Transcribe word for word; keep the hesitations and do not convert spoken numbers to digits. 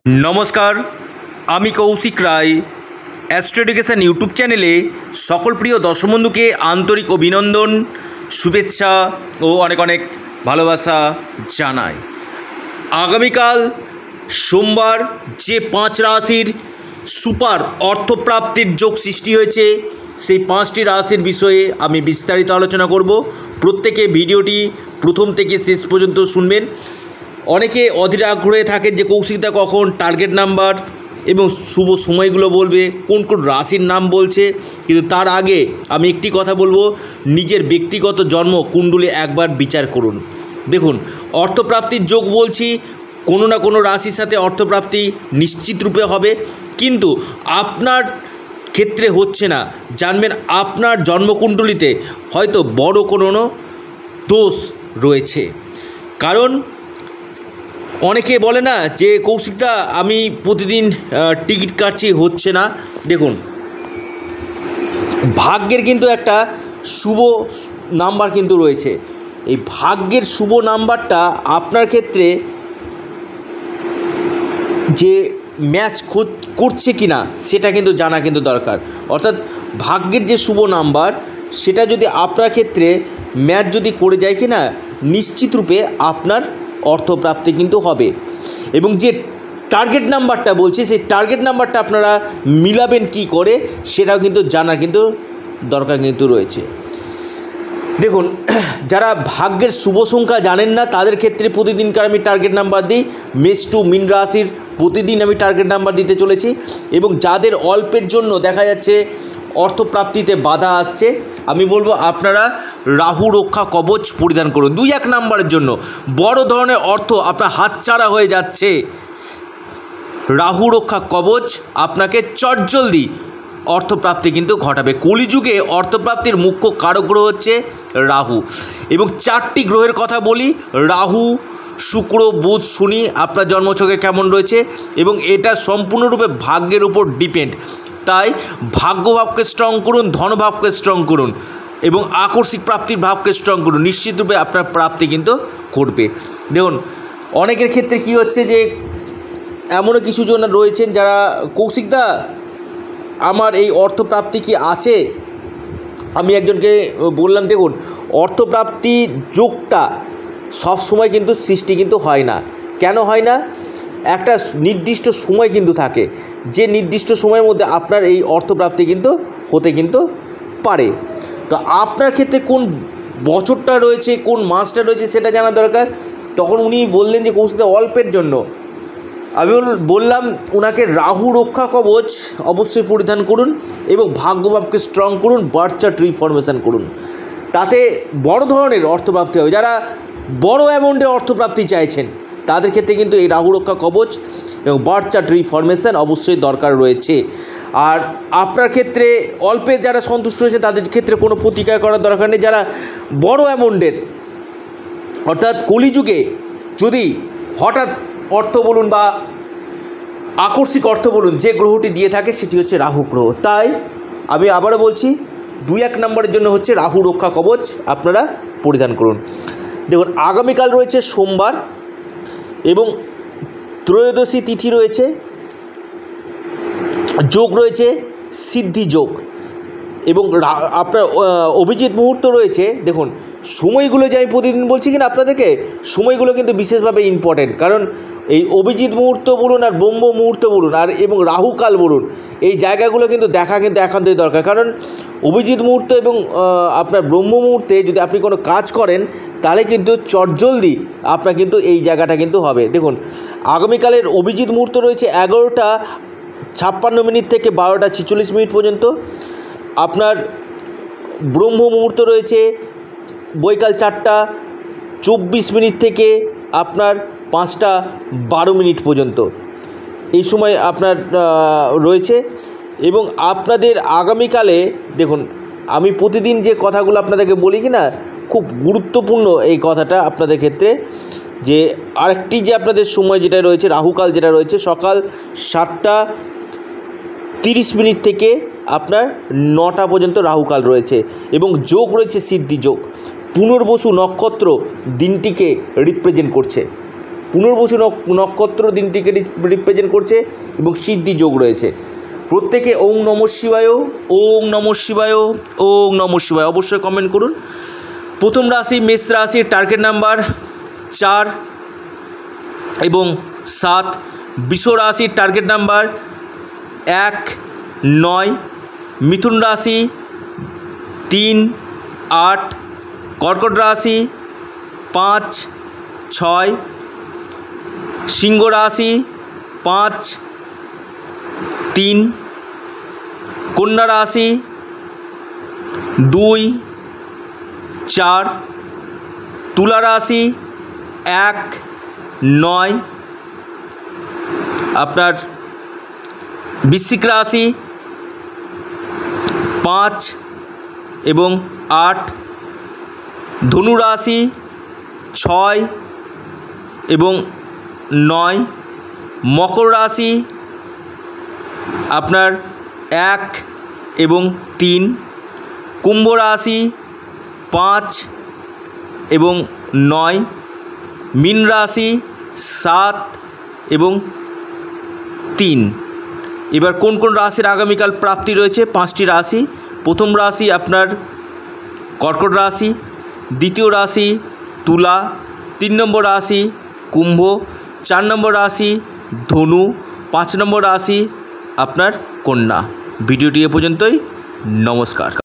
নমস্কার, আমি Kaushik Ray. Astro education YouTube চ্যানেলে সকল প্রিয় দর্শক বন্ধুকে আন্তরিক অভিনন্দন, শুভেচ্ছা ও অনেক অনেক ভালোবাসা জানাই। আগামীকাল সোমবার যে পাঁচ রাশির সুপার অর্থপ্রাপ্তির যোগ সৃষ্টি হয়েছে, সেই পাঁচটি রাশির বিষয়ে আমি বিস্তারিত আলোচনা করব। প্রত্যেকে ভিডিওটি প্রথম থেকে শেষ পর্যন্ত শুনবেন। অনেকে অধীর আগ্রহে থাকেন যে কৌশিকদা কখন টার্গেট নাম্বার এবং শুভ সময়গুলো বলবে, কোন কোন রাশির নাম বলছে। কিন্তু তার আগে আমি একটি কথা বলবো, নিজের ব্যক্তিগত জন্ম কুণ্ডলী একবার বিচার করুন। দেখুন, অর্থপ্রাপ্তির যোগ বলছি, কোনো না কোনো রাশির সাথে অর্থপ্রাপ্তি নিশ্চিত রূপে হবে, কিন্তু আপনার ক্ষেত্রে হচ্ছে না। জানবেন আপনার জন্মকুণ্ডলিতে হয়তো বড় কোনো দোষ রয়েছে। কারণ অনেকে বলে না যে কৌশিকদা আমি প্রতিদিন টিকিট কাটছি, হচ্ছে না। দেখুন, ভাগ্যের কিন্তু একটা শুভ নাম্বার কিন্তু রয়েছে। এই ভাগ্যের শুভ নাম্বারটা আপনার ক্ষেত্রে যে ম্যাচ করছে কি না সেটা কিন্তু জানা কিন্তু দরকার। অর্থাৎ ভাগ্যের যে শুভ নাম্বার সেটা যদি আপনার ক্ষেত্রে ম্যাচ যদি করে যায় কি না, নিশ্চিত রূপে আপনার অর্থপ্রাপ্তি কিন্তু হবে। এবং যে টার্গেট নাম্বারটা বলছি, সেই টার্গেট নাম্বারটা আপনারা মিলাবেন কি করে সেটাও কিন্তু জানা কিন্তু দরকার কিন্তু রয়েছে। দেখুন, যারা ভাগ্যের শুভ সংখ্যা জানেন না তাদের ক্ষেত্রে প্রতিদিনকার আমি টার্গেট নাম্বার দিই। মেষ টু মীন রাশির প্রতিদিন আমি টার্গেট নাম্বার দিতে চলেছি। এবং যাদের অল্পের জন্য দেখা যাচ্ছে অর্থপ্রাপ্তিতে বাধা আসছে, আমি বলবো আপনারা রাহু রক্ষা কবচ পরিধান করুন। দুই এক নাম্বারের জন্য বড় ধরনের অর্থ আপনার হাতছাড়া হয়ে যাচ্ছে, রাহু রক্ষা কবচ আপনাকে চটজলদি অর্থপ্রাপ্তি কিন্তু ঘটাবে। কলিযুগে অর্থপ্রাপ্তির মুখ্য কারক গ্রহ হচ্ছে রাহু। এবং চারটি গ্রহের কথা বলি, রাহু, শুক্র, বুধ, শনি আপনার জন্মছকে কেমন রয়েছে, এবং এটা সম্পূর্ণরূপে ভাগ্যের উপর ডিপেন্ড। তাই ভাগ্যভাবকে স্ট্রং করুন, ধনভাবকে স্ট্রং করুন এবং আকস্মিক প্রাপ্তির ভাবকে স্ট্রং করুন, নিশ্চিতরূপে আপনার প্রাপ্তি কিন্তু করবে। দেখুন, অনেকের ক্ষেত্রে কি হচ্ছে যে এমনও কিছু জন রয়েছেন যারা কৌশিকদা আমার এই অর্থপ্রাপ্তি কি আছে। আমি একজনকে বললাম, দেখুন, অর্থপ্রাপ্তি যোগটা সবসময় কিন্তু সৃষ্টি কিন্তু হয় না। কেন হয় না? একটা নির্দিষ্ট সময় কিন্তু থাকে, যে নির্দিষ্ট সময়ের মধ্যে আপনার এই অর্থপ্রাপ্তি কিন্তু হতে কিন্তু পারে। তো আপনার ক্ষেত্রে কোন বছরটা রয়েছে, কোন মাসটা রয়েছে সেটা জানা দরকার। তখন উনি বললেন যে কৌশিকদা অল্পের জন্য। আমি বললাম ওনাকে রাহু রক্ষা কবচ অবশ্যই পরিধান করুন এবং ভাগ্যভাবকে স্ট্রং করুন, বার্থ চার্ট রিফরমেশন করুন, তাতে বড় ধরনের অর্থপ্রাপ্তি হবে। যারা বড় অ্যামাউন্টের অর্থপ্রাপ্তি চাইছেন তাদের ক্ষেত্রে কিন্তু এই রাহু রক্ষা কবচ এবং বার্থ চার্ট রিফরমেশন অবশ্যই দরকার রয়েছে। আর আপনার ক্ষেত্রে অল্পে যারা সন্তুষ্ট রয়েছে তাদের ক্ষেত্রে কোনো প্রতিকার করার দরকার নেই। যারা বড় অ্যামাউন্টের, অর্থাৎ কলিযুগে যদি হঠাৎ অর্থ বলুন বা আকস্মিক অর্থ বলুন, যে গ্রহটি দিয়ে থাকে সেটি হচ্ছে রাহু গ্রহ। তাই আমি আবারও বলছি, দুই এক নম্বরের জন্য হচ্ছে রাহু রক্ষা কবচ আপনারা পরিধান করুন। দেখুন, আগামীকাল রয়েছে সোমবার এবং ত্রয়োদশী তিথি রয়েছে, যোগ রয়েছে সিদ্ধি যোগ এবং আপনার অভিজিৎ মুহূর্ত রয়েছে। দেখুন, সময়গুলো যে আমি প্রতিদিন বলছি কিনা আপনাদেরকে, সময়গুলো কিন্তু বিশেষভাবে ইম্পর্টেন্ট। কারণ এই অভিজিৎ মুহূর্ত বলুন আর ব্রহ্ম মুহূর্ত বলুন আর এবং রাহুকাল বলুন, এই জায়গাগুলো কিন্তু দেখা কিন্তু একান্তই দরকার। কারণ অভিজিৎ মুহূর্ত এবং আপনার ব্রহ্ম মুহূর্তে যদি আপনি কোনো কাজ করেন তাহলে কিন্তু চটজলদি আপনার কিন্তু এই জায়গাটা কিন্তু হবে। দেখুন, আগামীকালের অভিজিৎ মুহূর্ত রয়েছে এগারোটা ছাপ্পান্ন মিনিট থেকে বারোটা ছেচল্লিশ মিনিট পর্যন্ত। আপনার ব্রহ্ম মুহূর্ত রয়েছে বৈকাল চারটা চব্বিশ মিনিট থেকে আপনার পাঁচটা বারো মিনিট পর্যন্ত এই সময় আপনার রয়েছে। এবং আপনাদের আগামীকালে দেখুন, আমি প্রতিদিন যে কথাগুলো আপনাদেরকে বলি কি না, খুব গুরুত্বপূর্ণ এই কথাটা আপনাদের ক্ষেত্রে, যে আরেকটি যে আপনাদের সময় যেটা রয়েছে রাহুকাল, যেটা রয়েছে সকাল সাতটা তিরিশ মিনিট থেকে আপনার নটা পর্যন্ত রাহুকাল রয়েছে এবং যোগ রয়েছে সিদ্ধি যোগ। পুনর্বসু নক্ষত্র দিনটিকে রিপ্রেজেন্ট করছে। পুনর্বসু নক্ষত্র দিনটিকে রিপ্রেজেন্ট করছে এবং সিদ্ধি যোগ রয়েছে। প্রত্যেকে ওং নমঃ শিবায়, ওং নমঃ শিবায়, ওং নমঃ শিবায় অবশ্যই কমেন্ট করুন। প্রথম রাশি মেষ রাশির টার্গেট নাম্বার চার এবং সাত। বৃষ রাশির টার্গেট নাম্বার এক, নয়। মিথুন রাশি তিন, আট। কর্কট রাশি পাঁচ, ছয়। সিংহ রাশি পাঁচ, তিন। কন্যা রাশি দুই, চার। তুলা রাশি এক, নয়। আপনার বৃশ্চিক রাশি পাঁচ এবং আট। ধনু রাশি ছয় এবং নয়। মকর রাশি আপনার এক এবং তিন। কুম্ভ রাশি পাঁচ এবং নয়। মীন রাশি সাত এবং তিন। এবার কোন কোন রাশির আগামীকাল প্রাপ্তি রয়েছে? পাঁচটি রাশি। প্রথম রাশি আপনার কর্কট রাশি, দ্বিতীয় রাশি তুলা, তিন নম্বর রাশি কুম্ভ, চার নম্বর রাশি ধনু, পাঁচ নম্বর রাশি আপনার কন্যা। ভিডিওটি এ পর্যন্তই। নমস্কার।